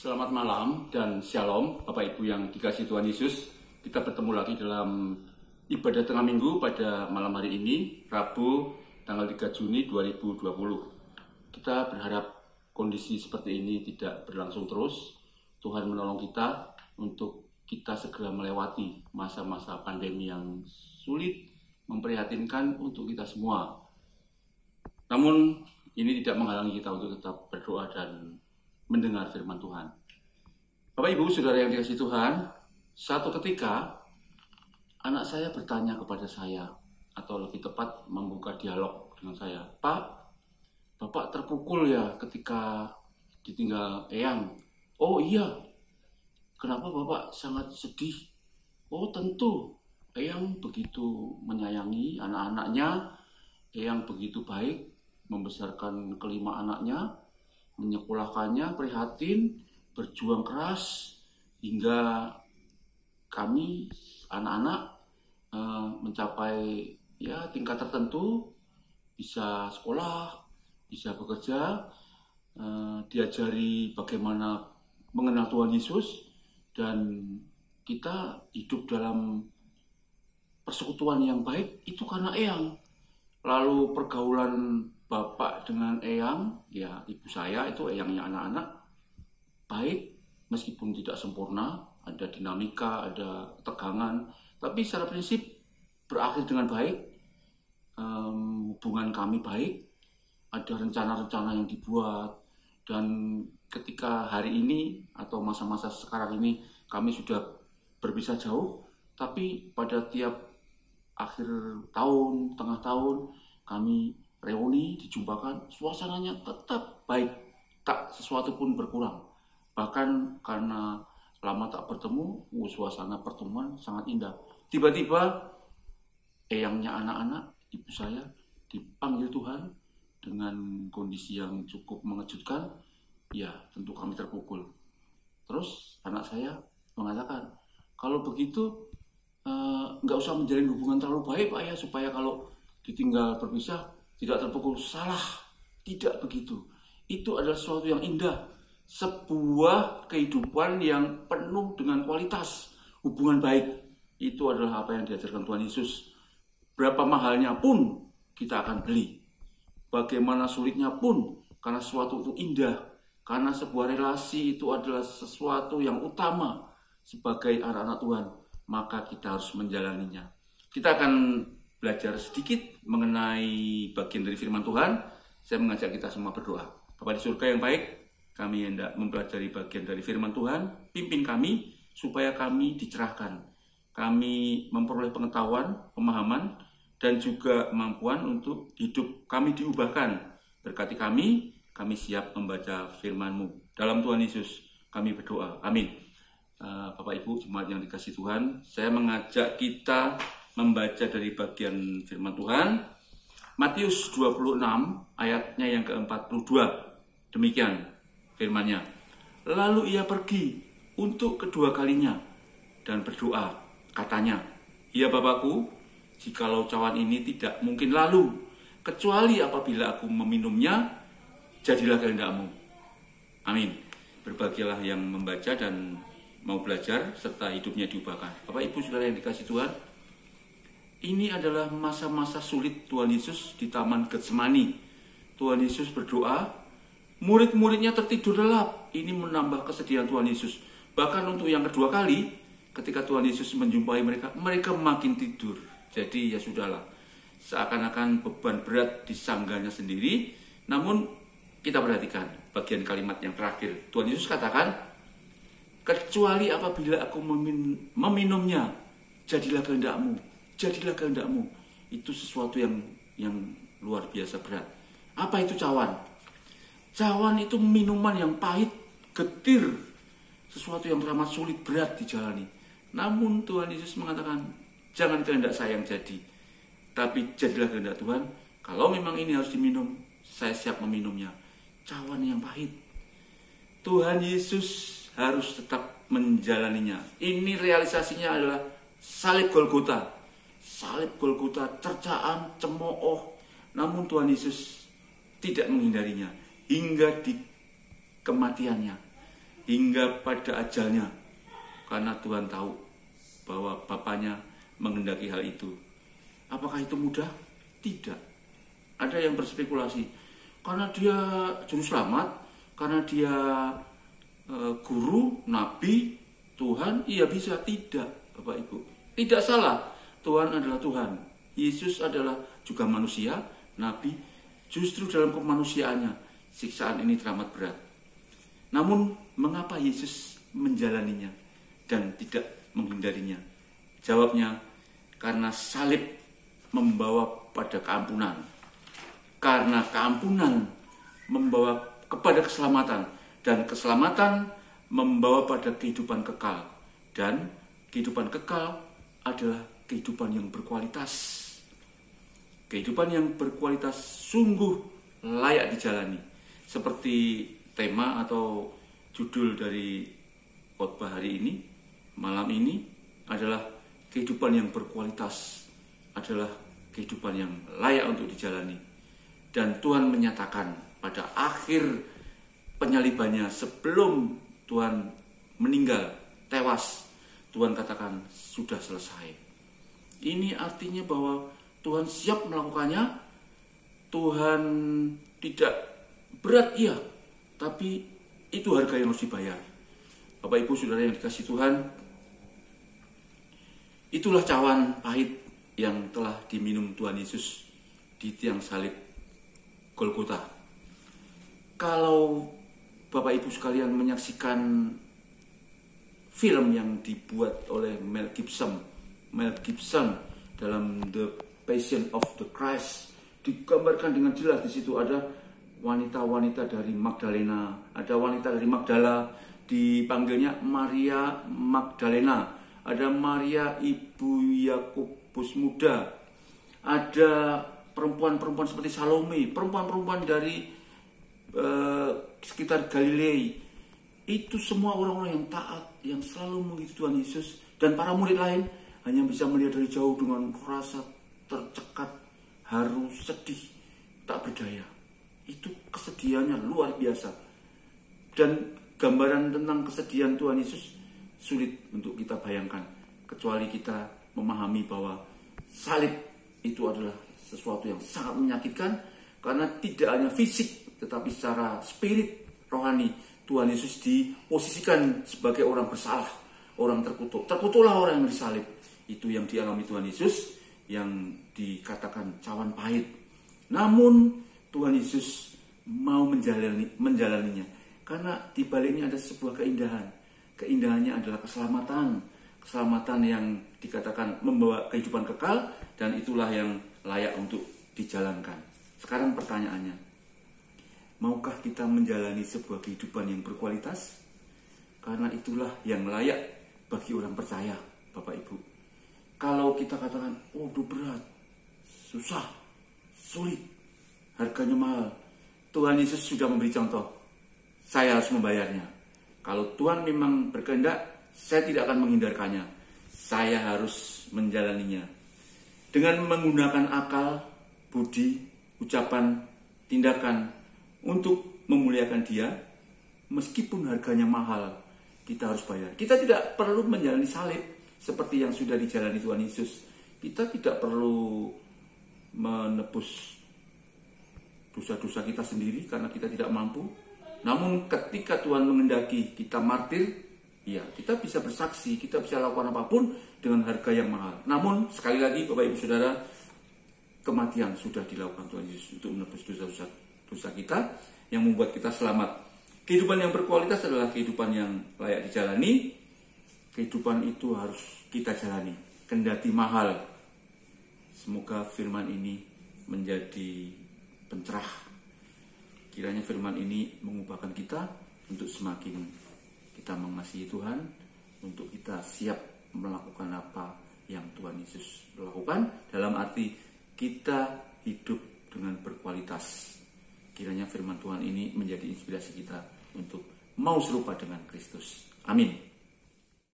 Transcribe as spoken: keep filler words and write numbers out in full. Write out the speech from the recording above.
Selamat malam dan shalom Bapak Ibu yang dikasihi Tuhan Yesus. Kita bertemu lagi dalam ibadah tengah minggu pada malam hari ini, Rabu tanggal tiga Juni dua ribu dua puluh. Kita berharap kondisi seperti ini tidak berlangsung terus. Tuhan menolong kita untuk kita segera melewati masa-masa pandemi yang sulit, memprihatinkan untuk kita semua. Namun ini tidak menghalangi kita untuk tetap berdoa dan mendengar firman Tuhan. Bapak Ibu, Saudara yang dikasihi Tuhan, satu ketika anak saya bertanya kepada saya, atau lebih tepat membuka dialog dengan saya, "Pak, Bapak terpukul ya ketika ditinggal Eyang?" "Oh iya." "Kenapa Bapak sangat sedih?" "Oh tentu, Eyang begitu menyayangi anak-anaknya, Eyang begitu baik membesarkan kelima anaknya, menyekolahkannya, prihatin, berjuang keras, hingga kami anak-anak e, mencapai ya tingkat tertentu, bisa sekolah, bisa bekerja, e, diajari bagaimana mengenal Tuhan Yesus, dan kita hidup dalam persekutuan yang baik itu karena Eyang. Lalu pergaulan Bapak dengan Eyang, ya ibu saya itu Eyangnya anak-anak, baik meskipun tidak sempurna, ada dinamika, ada tegangan, tapi secara prinsip berakhir dengan baik. Um, hubungan kami baik, ada rencana-rencana yang dibuat, dan ketika hari ini atau masa-masa sekarang ini kami sudah berpisah jauh, tapi pada tiap akhir tahun, tengah tahun, kami reuni, dijumpakan, suasananya tetap baik, tak sesuatu pun berkurang. Bahkan karena lama tak bertemu, uh, suasana pertemuan sangat indah. Tiba-tiba Eyangnya anak-anak, ibu saya, dipanggil Tuhan dengan kondisi yang cukup mengejutkan. Ya, tentu kami terpukul. Terus anak saya mengatakan, "Kalau begitu eh, nggak usah menjalin hubungan terlalu baik Pak ya, supaya kalau ditinggal berpisah tidak terpukul." Salah, tidak begitu. Itu adalah sesuatu yang indah, sebuah kehidupan yang penuh dengan kualitas. Hubungan baik itu adalah apa yang diajarkan Tuhan Yesus. Berapa mahalnya pun kita akan beli, bagaimana sulitnya pun, karena sesuatu itu indah, karena sebuah relasi itu adalah sesuatu yang utama sebagai anak-anak Tuhan, maka kita harus menjalaninya. Kita akan belajar sedikit mengenai bagian dari firman Tuhan. Saya mengajak kita semua berdoa. Bapa di surga yang baik, kami hendak mempelajari bagian dari firman Tuhan. Pimpin kami supaya kami dicerahkan, kami memperoleh pengetahuan, pemahaman, dan juga kemampuan untuk hidup kami diubahkan. Berkati kami, kami siap membaca firman-Mu. Dalam Tuhan Yesus kami berdoa, amin. uh, Bapak Ibu jemaat yang dikasihi Tuhan, saya mengajak kita membaca dari bagian firman Tuhan, Matius dua puluh enam ayatnya yang ke empat puluh dua. Demikian firman-Nya. "Lalu ia pergi untuk kedua kalinya dan berdoa, katanya, 'Ya Bapakku, jikalau cawan ini tidak mungkin lalu, kecuali apabila aku meminumnya, jadilah kehendak-Mu.'" Amin. Berbahagialah yang membaca dan mau belajar serta hidupnya diubahkan. Bapak Ibu Saudara yang dikasihi Tuhan, ini adalah masa-masa sulit Tuhan Yesus di Taman Getsemani. Tuhan Yesus berdoa, murid-muridnya tertidur lelap. Ini menambah kesedihan Tuhan Yesus. Bahkan untuk yang kedua kali, ketika Tuhan Yesus menjumpai mereka, mereka makin tidur. Jadi ya sudahlah, seakan-akan beban berat disanggahnya sendiri. Namun kita perhatikan bagian kalimat yang terakhir. Tuhan Yesus katakan, "Kecuali apabila aku memin meminumnya, jadilah kehendak-Mu. Jadilah kehendak-Mu." Itu sesuatu yang yang luar biasa berat. Apa itu cawan? Cawan itu minuman yang pahit, getir, sesuatu yang teramat sulit, berat dijalani. Namun Tuhan Yesus mengatakan, jangan kehendak saya yang jadi, tapi jadilah kehendak Tuhan. Kalau memang ini harus diminum, saya siap meminumnya. Cawan yang pahit, Tuhan Yesus harus tetap menjalaninya. Ini realisasinya adalah salib Golgota. Salib Golgota, cercaan, cemooh. Namun Tuhan Yesus tidak menghindarinya hingga di kematiannya. hingga pada ajalnya, karena Tuhan tahu bahwa Bapaknya menghendaki hal itu. Apakah itu mudah? Tidak. Ada yang berspekulasi, karena dia juru selamat, karena dia e, guru, nabi, Tuhan, iya bisa. Tidak, Bapak Ibu. Tidak salah, Tuhan adalah Tuhan. Yesus adalah juga manusia, nabi. Justru dalam kemanusiaannya, siksaan ini teramat berat. Namun, mengapa Yesus menjalaninya dan tidak menghindarinya? Jawabnya, karena salib membawa pada keampunan. Karena keampunan membawa kepada keselamatan. Dan keselamatan membawa pada kehidupan kekal. Dan kehidupan kekal adalah kehidupan yang berkualitas. Kehidupan yang berkualitas sungguh layak dijalani. Seperti tema atau judul dari khotbah hari ini, malam ini adalah kehidupan yang berkualitas, adalah kehidupan yang layak untuk dijalani. Dan Tuhan menyatakan pada akhir penyalibannya, sebelum Tuhan meninggal, tewas, Tuhan katakan sudah selesai. Ini artinya bahwa Tuhan siap melakukannya. Tuhan tidak berat, iya, tapi itu harga yang harus dibayar. Bapak Ibu Saudara yang dikasihi Tuhan, itulah cawan pahit yang telah diminum Tuhan Yesus di tiang salib Golgota. Kalau Bapak Ibu sekalian menyaksikan film yang dibuat oleh Mel Gibson, Mel Gibson dalam The Passion of the Christ, digambarkan dengan jelas. Di situ ada wanita-wanita dari Magdalena, ada wanita dari Magdala, dipanggilnya Maria Magdalena, ada Maria ibu Yakobus muda, ada perempuan-perempuan seperti Salome, perempuan-perempuan dari eh, sekitar Galilea. Itu semua orang-orang yang taat, yang selalu mengikuti Tuhan Yesus, dan para murid lain hanya bisa melihat dari jauh dengan rasa tercekat, haru, sedih, tak berdaya. Itu kesedihannya luar biasa. Dan gambaran tentang kesedihan Tuhan Yesus sulit untuk kita bayangkan, kecuali kita memahami bahwa salib itu adalah sesuatu yang sangat menyakitkan, karena tidak hanya fisik, tetapi secara spirit, rohani, Tuhan Yesus diposisikan sebagai orang bersalah, orang terkutuk. Terkutuklah orang yang disalib. Itu yang dialami Tuhan Yesus, yang dikatakan cawan pahit. Namun Tuhan Yesus mau menjalani, menjalaninya, karena di baliknya ada sebuah keindahan. Keindahannya adalah keselamatan. Keselamatan yang dikatakan membawa kehidupan kekal, dan itulah yang layak untuk dijalankan. Sekarang pertanyaannya, maukah kita menjalani sebuah kehidupan yang berkualitas? Karena itulah yang layak bagi orang percaya, Bapak Ibu. Kalau kita katakan, oh itu berat, susah, sulit, harganya mahal, Tuhan Yesus sudah memberi contoh. Saya harus membayarnya. Kalau Tuhan memang berkehendak, saya tidak akan menghindarkannya. Saya harus menjalaninya. Dengan menggunakan akal, budi, ucapan, tindakan untuk memuliakan Dia, meskipun harganya mahal, kita harus bayar. Kita tidak perlu menjalani salib seperti yang sudah dijalani Tuhan Yesus. Kita tidak perlu menebus dosa-dosa kita sendiri karena kita tidak mampu. Namun ketika Tuhan menghendaki kita martir, ya kita bisa bersaksi, kita bisa lakukan apapun dengan harga yang mahal. Namun sekali lagi Bapak Ibu Saudara, kematian sudah dilakukan Tuhan Yesus untuk menebus dosa-dosa dosa kita, yang membuat kita selamat. Kehidupan yang berkualitas adalah kehidupan yang layak dijalani. Kehidupan itu harus kita jalani, kendati mahal. Semoga firman ini menjadi pencerah. Kiranya firman ini mengubahkan kita untuk semakin kita mengasihi Tuhan, untuk kita siap melakukan apa yang Tuhan Yesus lakukan, dalam arti kita hidup dengan berkualitas. Kiranya firman Tuhan ini menjadi inspirasi kita untuk mau serupa dengan Kristus. Amin.